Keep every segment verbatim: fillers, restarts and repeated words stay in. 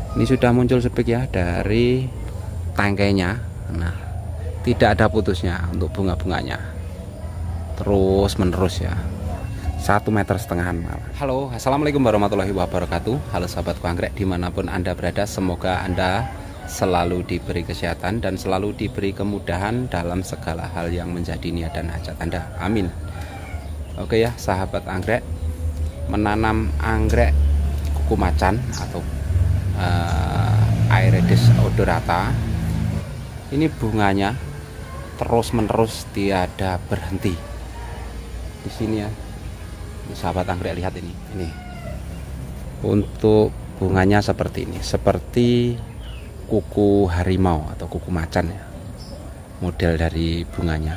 Ini sudah muncul spik ya dari tangkainya. Nah, tidak ada putusnya untuk bunga-bunganya, terus menerus ya, satu meter setengahan malah. Halo, assalamualaikum warahmatullahi wabarakatuh. Halo sahabatku anggrek dimanapun anda berada, semoga anda selalu diberi kesehatan dan selalu diberi kemudahan dalam segala hal yang menjadi niat dan hajat anda, amin. Oke ya sahabat anggrek, menanam anggrek kuku macan atau uh, Aeredes odorata ini bunganya terus menerus tiada berhenti di sini ya. Ini sahabat anggrek, lihat ini ini untuk bunganya seperti ini, seperti kuku harimau atau kuku macan ya, model dari bunganya.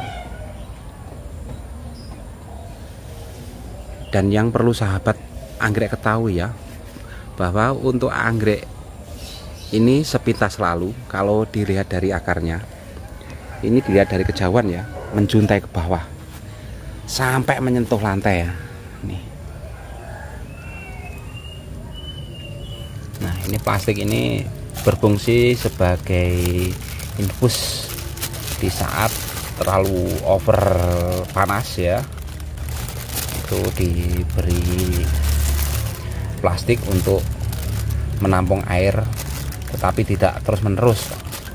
Dan yang perlu sahabat anggrek ketahui ya, bahwa untuk anggrek ini sepintas lalu, kalau dilihat dari akarnya, ini dilihat dari kejauhan ya, menjuntai ke bawah sampai menyentuh lantai ya. Nih. Nah, ini plastik ini berfungsi sebagai infus di saat terlalu over panas ya. Itu diberi plastik untuk menampung air, tetapi tidak terus menerus.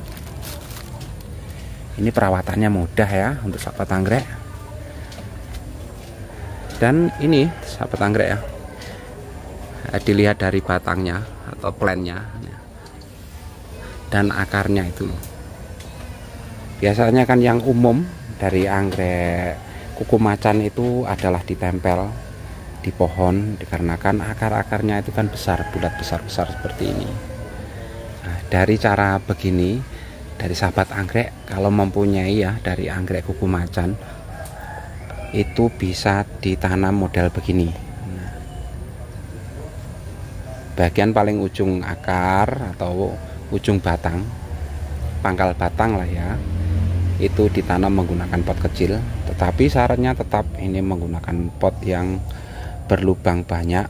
Ini perawatannya mudah ya untuk sahabat anggrek. Dan ini sahabat anggrek ya, dilihat dari batangnya atau plannya dan akarnya itu. Biasanya kan yang umum dari anggrek kuku macan itu adalah ditempel di pohon, dikarenakan akar-akarnya itu kan besar, bulat besar-besar seperti ini. Nah, dari cara begini, dari sahabat anggrek kalau mempunyai ya dari anggrek kuku macan itu bisa ditanam model begini. Nah, bagian paling ujung akar atau ujung batang, pangkal batang lah ya, itu ditanam menggunakan pot kecil, tetapi syaratnya tetap ini menggunakan pot yang berlubang banyak,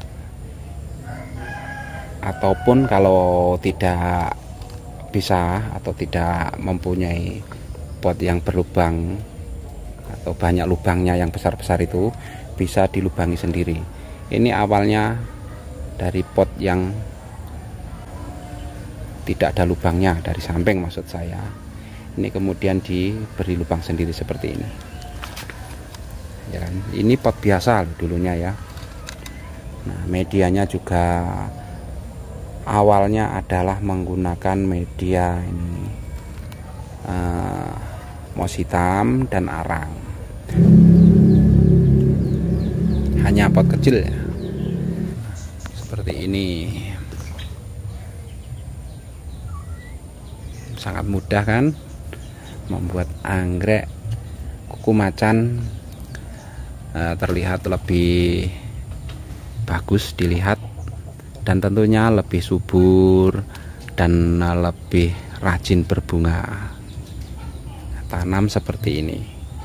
ataupun kalau tidak bisa atau tidak mempunyai pot yang berlubang atau banyak lubangnya yang besar-besar, itu bisa dilubangi sendiri. Ini awalnya dari pot yang tidak ada lubangnya, dari samping maksud saya. Ini kemudian diberi lubang sendiri seperti ini ya kan? Ini pot biasa loh dulunya ya. Nah, medianya juga awalnya adalah menggunakan media ini uh, mos hitam dan arang, hanya pot kecil ya seperti ini. Sangat mudah kan membuat anggrek kuku macan uh, terlihat lebih bagus dilihat, dan tentunya lebih subur dan lebih rajin berbunga. Tanam seperti ini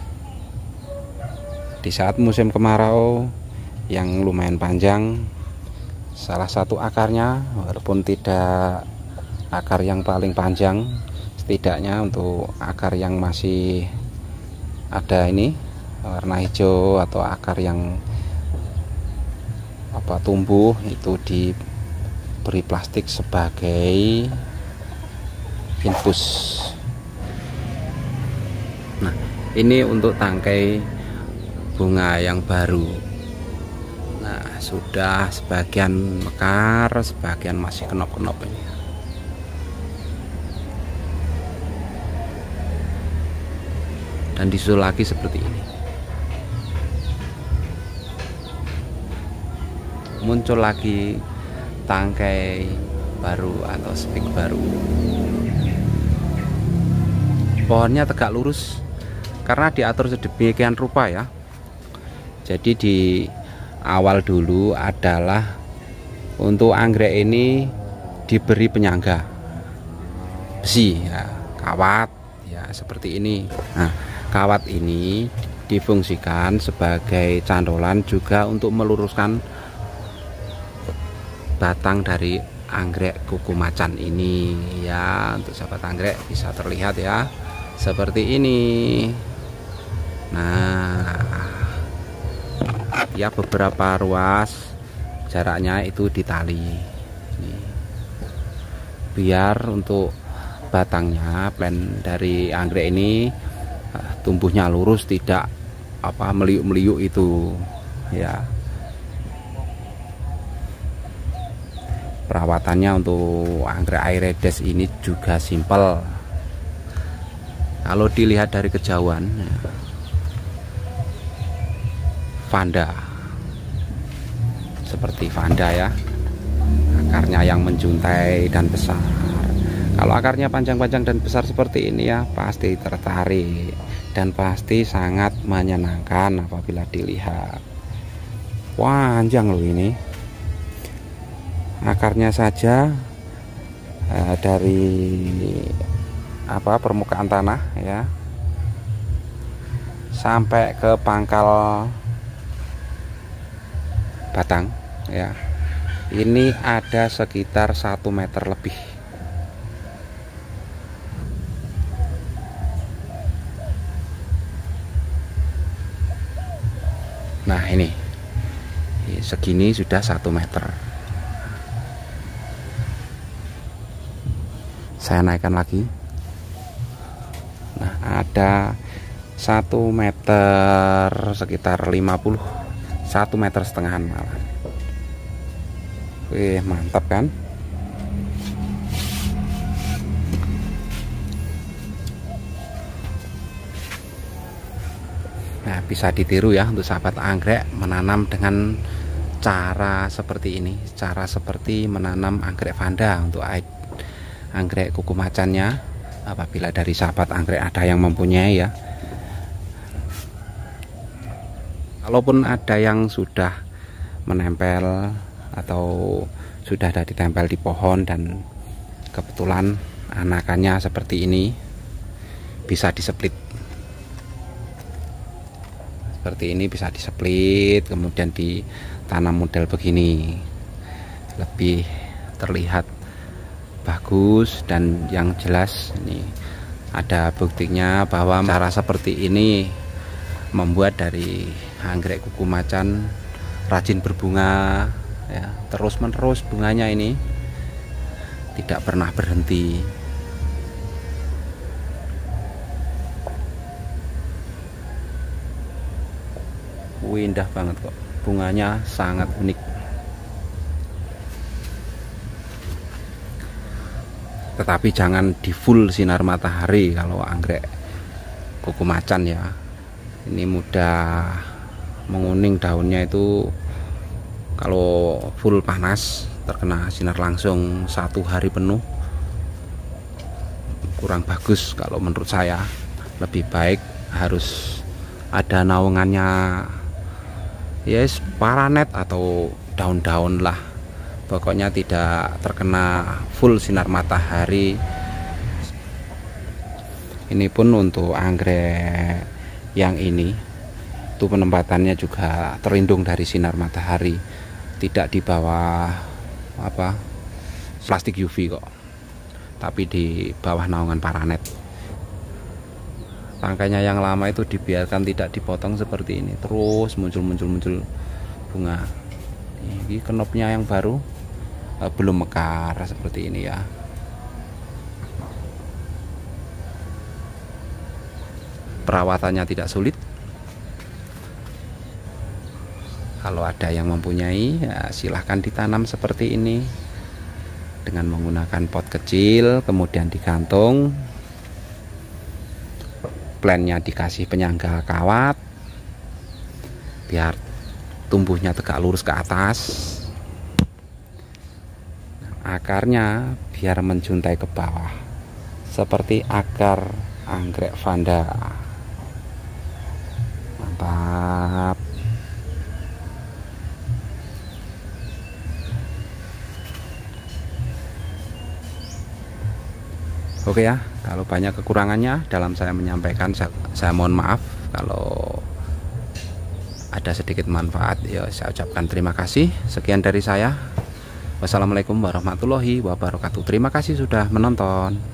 di saat musim kemarau yang lumayan panjang. Salah satu akarnya, walaupun tidak akar yang paling panjang, setidaknya untuk akar yang masih ada ini warna hijau atau akar yang apa tumbuh, itu diberi plastik sebagai infus. Nah, ini untuk tangkai bunga yang baru. Nah, sudah sebagian mekar, sebagian masih kenop-kenop ini. Dan disusul lagi seperti ini. Muncul lagi tangkai baru atau spik baru. Pohonnya tegak lurus karena diatur sedemikian rupa ya. Jadi di awal dulu adalah untuk anggrek ini diberi penyangga besi ya, kawat ya seperti ini. Nah, kawat ini difungsikan sebagai candolan juga untuk meluruskan batang dari anggrek kuku macan ini ya. Untuk sahabat anggrek bisa terlihat ya seperti ini. Nah ya, beberapa ruas jaraknya itu ditali ini, biar untuk batangnya plant dari anggrek ini tumbuhnya lurus, tidak apa meliuk-meliuk itu ya. Perawatannya untuk anggrek Aeredes ini juga simpel. Kalau dilihat dari kejauhan ya, Vanda seperti Vanda ya, akarnya yang menjuntai dan besar. Kalau akarnya panjang-panjang dan besar seperti ini ya, pasti tertarik dan pasti sangat menyenangkan apabila dilihat. Panjang loh ini, akarnya saja eh, dari apa permukaan tanah ya sampai ke pangkal batang ya, ini ada sekitar satu meter lebih. Nah ini segini sudah satu meter. Saya naikkan lagi. Nah ada satu meter sekitar lima puluh, satu meter setengahan malah. Wih mantap kan. Nah bisa ditiru ya untuk sahabat anggrek menanam dengan cara seperti ini, cara seperti menanam anggrek Vanda untuk anggrek kuku macannya. Apabila dari sahabat anggrek ada yang mempunyai ya, kalaupun ada yang sudah menempel atau sudah ada ditempel di pohon dan kebetulan anakannya seperti ini, bisa diseplit seperti ini, bisa diseplit kemudian ditanam model begini, lebih terlihat bagus dan yang jelas. Ini ada buktinya bahwa cara seperti ini membuat dari anggrek kuku macan rajin berbunga ya, terus menerus bunganya ini tidak pernah berhenti. Wih, indah banget kok, bunganya sangat unik. Tetapi jangan di full sinar matahari kalau anggrek kuku macan ya, ini mudah menguning daunnya itu. Kalau full panas terkena sinar langsung satu hari penuh kurang bagus. Kalau menurut saya lebih baik harus ada naungannya, yes, paranet atau daun-daun lah, pokoknya tidak terkena full sinar matahari. Ini pun untuk anggrek yang ini itu penempatannya juga terlindung dari sinar matahari, tidak di bawah apa plastik U V kok, tapi di bawah naungan paranet. Tangkainya yang lama itu dibiarkan tidak dipotong seperti ini, terus muncul-muncul-muncul bunga. Ini kenopnya yang baru eh, belum mekar seperti ini ya. Perawatannya tidak sulit. Kalau ada yang mempunyai ya silahkan ditanam seperti ini dengan menggunakan pot kecil, kemudian digantung, plannya dikasih penyangga kawat biar tumbuhnya tegak lurus ke atas, akarnya biar menjuntai ke bawah seperti akar anggrek Vanda. Mantap. Oke ya, kalau banyak kekurangannya dalam saya menyampaikan, saya, saya mohon maaf. Kalau ada sedikit manfaat ya saya ucapkan terima kasih. Sekian dari saya. Wassalamualaikum warahmatullahi wabarakatuh. Terima kasih sudah menonton.